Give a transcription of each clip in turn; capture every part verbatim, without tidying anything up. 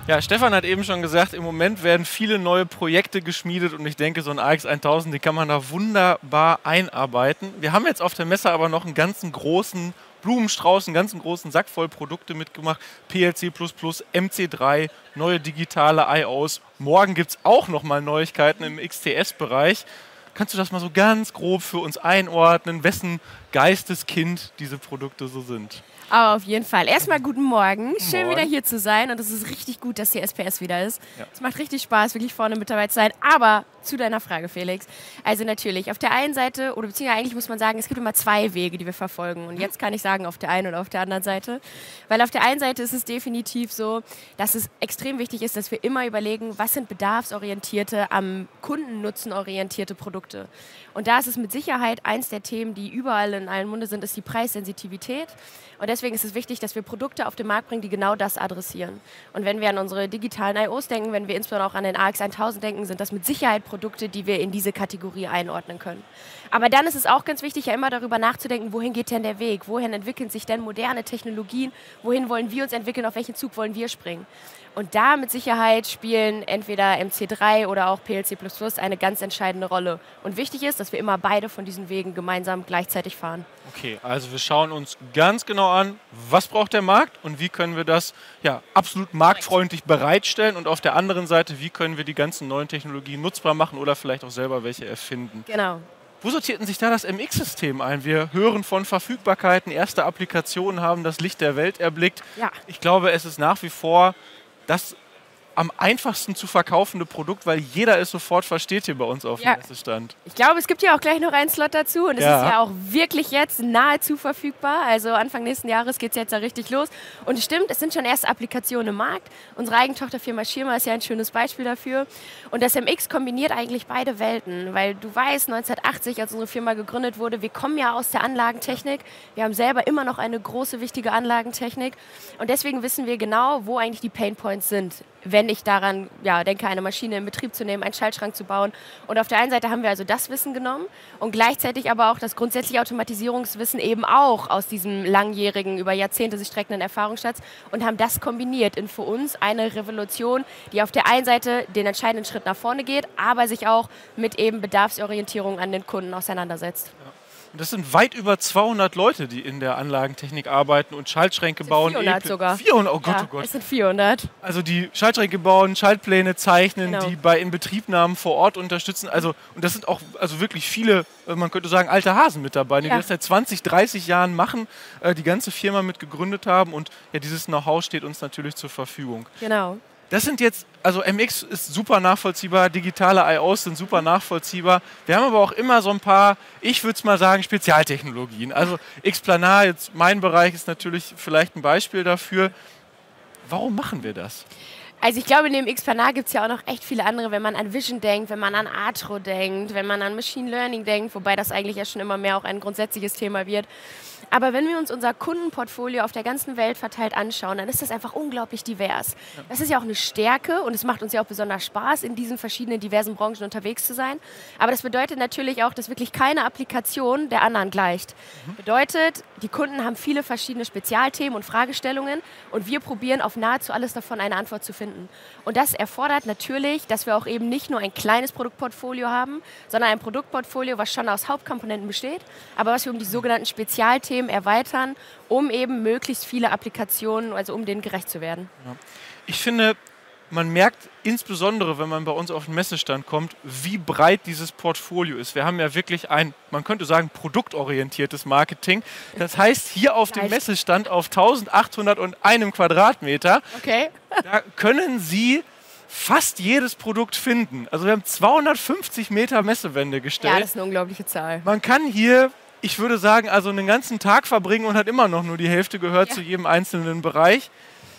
Ja, Stefan hat eben schon gesagt, im Moment werden viele neue Projekte geschmiedet und ich denke, so ein A X tausend, die kann man da wunderbar einarbeiten. Wir haben jetzt auf der Messe aber noch einen ganzen großen Blumenstrauß, einen ganzen großen Sack voll Produkte mitgemacht. P L C plus plus, M C drei, neue digitale I Os. Morgen gibt es auch noch mal Neuigkeiten im X T S-Bereich. Kannst du das mal so ganz grob für uns einordnen, wessen Geisteskind diese Produkte so sind? Aber auf jeden Fall. Erstmal guten Morgen. Schön Morgen. wieder hier zu sein und es ist richtig gut, dass hier S P S wieder ist. Ja. Es macht richtig Spaß, wirklich vorne mit dabei zu sein. Aber zu deiner Frage, Felix. Also natürlich, auf der einen Seite, oder beziehungsweise eigentlich muss man sagen, es gibt immer zwei Wege, die wir verfolgen. Und jetzt kann ich sagen, auf der einen oder auf der anderen Seite. Weil auf der einen Seite ist es definitiv so, dass es extrem wichtig ist, dass wir immer überlegen, was sind bedarfsorientierte, am Kundennutzen orientierte Produkte. Und da ist es mit Sicherheit eins der Themen, die überall in allen Munde sind, ist die Preissensitivität. Und deswegen ist es wichtig, dass wir Produkte auf den Markt bringen, die genau das adressieren. Und wenn wir an unsere digitalen I Os denken, wenn wir insbesondere auch an den A X tausend denken, sind das mit Sicherheit Produkte, die wir in diese Kategorie einordnen können. Aber dann ist es auch ganz wichtig, ja immer darüber nachzudenken, wohin geht denn der Weg? Wohin entwickeln sich denn moderne Technologien? Wohin wollen wir uns entwickeln? Auf welchen Zug wollen wir springen? Und da mit Sicherheit spielen entweder M C drei oder auch P L C plus plus eine ganz entscheidende Rolle. Und wichtig ist, dass wir immer beide von diesen Wegen gemeinsam gleichzeitig fahren. Okay, also wir schauen uns ganz genau an, was braucht der Markt und wie können wir das ja, absolut marktfreundlich bereitstellen und auf der anderen Seite, wie können wir die ganzen neuen Technologien nutzbar machen oder vielleicht auch selber welche erfinden. Genau. Wo sortierten sich da das M X-System ein? Wir hören von Verfügbarkeiten, erste Applikationen haben das Licht der Welt erblickt. Ja. Ich glaube, es ist nach wie vor das am einfachsten zu verkaufende Produkt, weil jeder es sofort versteht hier bei uns auf Ja. dem Messestand. Ich glaube, es gibt ja auch gleich noch einen Slot dazu und es Ja. ist ja auch wirklich jetzt nahezu verfügbar. Also Anfang nächsten Jahres geht es jetzt ja richtig los. Und es stimmt, es sind schon erste Applikationen im Markt. Unsere Eigentochterfirma Schirmer ist ja ein schönes Beispiel dafür. Und das M X kombiniert eigentlich beide Welten, weil du weißt, neunzehnhundertachtzig, als unsere Firma gegründet wurde, wir kommen ja aus der Anlagentechnik. Wir haben selber immer noch eine große, wichtige Anlagentechnik. Und deswegen wissen wir genau, wo eigentlich die Painpoints sind, wenn ich daran ja, denke, eine Maschine in Betrieb zu nehmen, einen Schaltschrank zu bauen. Und auf der einen Seite haben wir also das Wissen genommen und gleichzeitig aber auch das grundsätzliche Automatisierungswissen eben auch aus diesem langjährigen, über Jahrzehnte sich streckenden Erfahrungsschatz und haben das kombiniert in für uns eine Revolution, die auf der einen Seite den entscheidenden Schritt nach vorne geht, aber sich auch mit eben Bedarfsorientierung an den Kunden auseinandersetzt. Und das sind weit über zweihundert Leute, die in der Anlagentechnik arbeiten und Schaltschränke bauen. vierhundert E P sogar. vierhundert, oh Gott, Ja, oh Gott. es sind vierhundert. Also die Schaltschränke bauen, Schaltpläne zeichnen, Genau. die bei Inbetriebnahmen vor Ort unterstützen. Also, und das sind auch also wirklich viele, äh, man könnte sagen, alte Hasen mit dabei, die Ja. das seit zwanzig, dreißig Jahren machen, äh, die ganze Firma mit gegründet haben. Und ja, dieses Know-how steht uns natürlich zur Verfügung. Genau. Das sind jetzt, also M X ist super nachvollziehbar, digitale I Os sind super nachvollziehbar. Wir haben aber auch immer so ein paar, ich würde es mal sagen, Spezialtechnologien. Also X-Planar, jetzt mein Bereich ist natürlich vielleicht ein Beispiel dafür. Warum machen wir das? Also ich glaube, neben X-Planar gibt es ja auch noch echt viele andere, wenn man an Vision denkt, wenn man an Atro denkt, wenn man an Machine Learning denkt, wobei das eigentlich ja schon immer mehr auch ein grundsätzliches Thema wird. Aber wenn wir uns unser Kundenportfolio auf der ganzen Welt verteilt anschauen, dann ist das einfach unglaublich divers. Ja. Das ist ja auch eine Stärke und es macht uns ja auch besonders Spaß, in diesen verschiedenen diversen Branchen unterwegs zu sein. Aber das bedeutet natürlich auch, dass wirklich keine Applikation der anderen gleicht. Mhm. Bedeutet, die Kunden haben viele verschiedene Spezialthemen und Fragestellungen und wir probieren auf nahezu alles davon eine Antwort zu finden. Und das erfordert natürlich, dass wir auch eben nicht nur ein kleines Produktportfolio haben, sondern ein Produktportfolio, was schon aus Hauptkomponenten besteht, aber was wir um die sogenannten Spezialthemen erweitern, um eben möglichst viele Applikationen, also um denen gerecht zu werden. Ja. Ich finde, man merkt insbesondere, wenn man bei uns auf den Messestand kommt, wie breit dieses Portfolio ist. Wir haben ja wirklich ein, man könnte sagen, produktorientiertes Marketing. Das heißt, hier auf dem Messestand auf eintausendachthunderteins Quadratmeter, okay. da können Sie fast jedes Produkt finden. Also wir haben zweihundertfünfzig Meter Messewände gestellt. Ja, das ist eine unglaubliche Zahl. Man kann hier, ich würde sagen, also einen ganzen Tag verbringen und hat immer noch nur die Hälfte gehört ja. zu jedem einzelnen Bereich.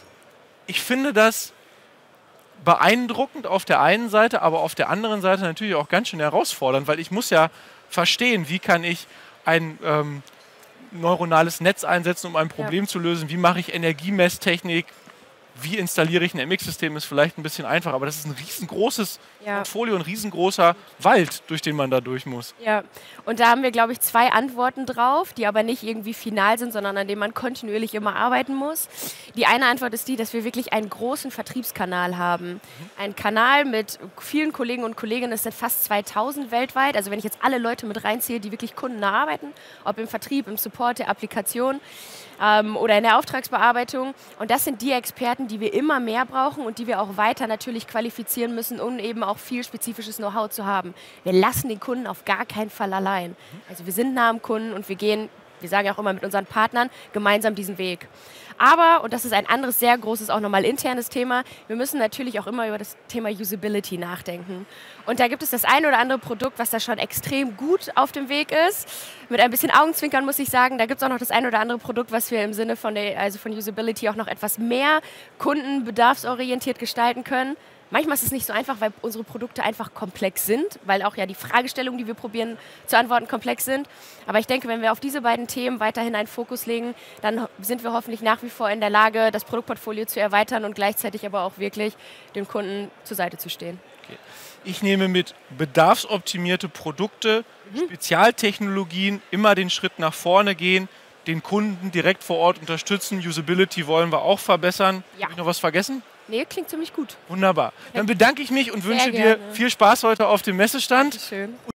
Ich finde das beeindruckend auf der einen Seite, aber auf der anderen Seite natürlich auch ganz schön herausfordernd, weil ich muss ja verstehen, wie kann ich ein ähm, neuronales Netz einsetzen, um ein Problem ja. zu lösen, wie mache ich Energiemesstechnik, wie installiere ich ein M X-System, ist vielleicht ein bisschen einfacher, aber das ist ein riesengroßes Ja. Portfolio, ein riesengroßer Wald, durch den man da durch muss. Ja, und da haben wir, glaube ich, zwei Antworten drauf, die aber nicht irgendwie final sind, sondern an denen man kontinuierlich immer arbeiten muss. Die eine Antwort ist die, dass wir wirklich einen großen Vertriebskanal haben. Ein Kanal mit vielen Kollegen und Kolleginnen, es sind fast zweitausend weltweit. Also wenn ich jetzt alle Leute mit reinziehe, die wirklich kundennah arbeiten, ob im Vertrieb, im Support der Applikation ähm, oder in der Auftragsbearbeitung. Und das sind die Experten, die wir immer mehr brauchen und die wir auch weiter natürlich qualifizieren müssen, um eben auch viel spezifisches Know-how zu haben. Wir lassen den Kunden auf gar keinen Fall allein. Also wir sind nah am Kunden und wir gehen, wir sagen ja auch immer mit unseren Partnern, gemeinsam diesen Weg. Aber, und das ist ein anderes sehr großes, auch nochmal internes Thema, wir müssen natürlich auch immer über das Thema Usability nachdenken. Und da gibt es das eine oder andere Produkt, was da schon extrem gut auf dem Weg ist. Mit ein bisschen Augenzwinkern muss ich sagen, da gibt es auch noch das eine oder andere Produkt, was wir im Sinne von, der, also von Usability auch noch etwas mehr kundenbedarfsorientiert gestalten können. Manchmal ist es nicht so einfach, weil unsere Produkte einfach komplex sind, weil auch ja die Fragestellungen, die wir probieren zu antworten, komplex sind. Aber ich denke, wenn wir auf diese beiden Themen weiterhin einen Fokus legen, dann sind wir hoffentlich nach wie vor in der Lage, das Produktportfolio zu erweitern und gleichzeitig aber auch wirklich dem Kunden zur Seite zu stehen. Okay. Ich nehme mit bedarfsoptimierte Produkte, mhm. Spezialtechnologien, immer den Schritt nach vorne gehen, den Kunden direkt vor Ort unterstützen. Usability wollen wir auch verbessern. Ja. Habe ich noch was vergessen? Nee, klingt ziemlich gut. Wunderbar. Dann bedanke ich mich und Sehr wünsche gerne. dir viel Spaß heute auf dem Messestand. Dankeschön.